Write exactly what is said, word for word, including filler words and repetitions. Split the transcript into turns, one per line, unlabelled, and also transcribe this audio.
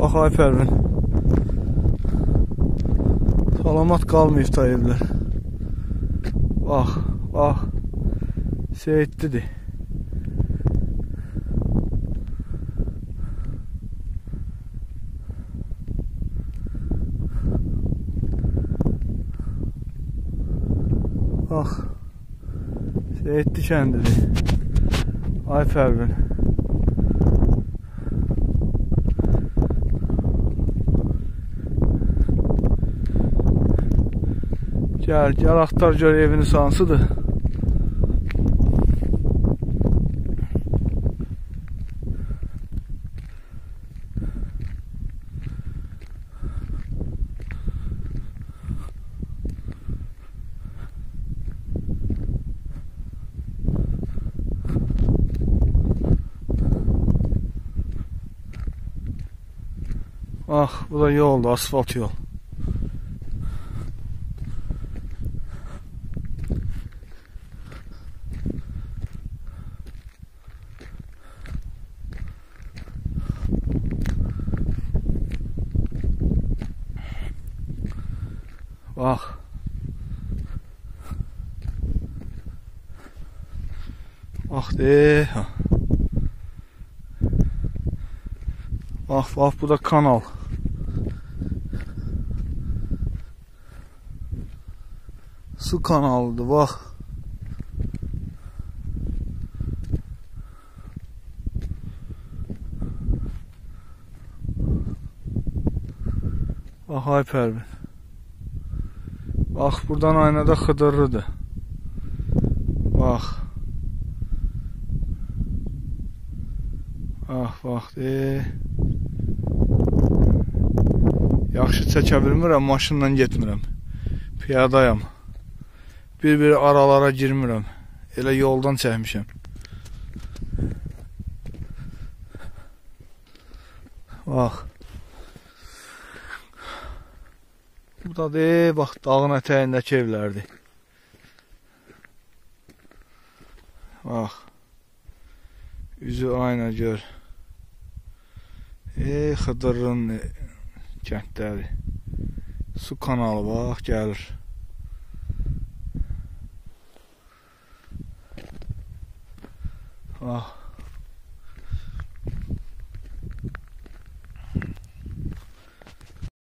Bax ay Pərvin. Salamat qalmayıb da evlər. Bax, bax. Seyidlidir. Bax. Seyidli kəndidir. Ay Pərvin. Gəl, gəl axtar gör evini sansıdır. Bax, bu da yoldur, asfalt yol. Bax. Bax de. Bax, bax bu da kanal. Su kanalıdır, bax. Bax ay Pərvin. Bax, buradan aynada Xıdırlıdır. Bax. Bax, bax, de. Yaxşı çəkə bilmirəm, maşınla getmirəm. Piyadayam. Bir-bir aralara girmirəm. Elə yoldan çəkmişəm. Bax. Bu da de, bax, dağın ətəyindəki evlərdir. Bax. Üzü ayna gör. Ey, Xıdırın kəndləri. Su kanalı, bax, gəlir. Bax.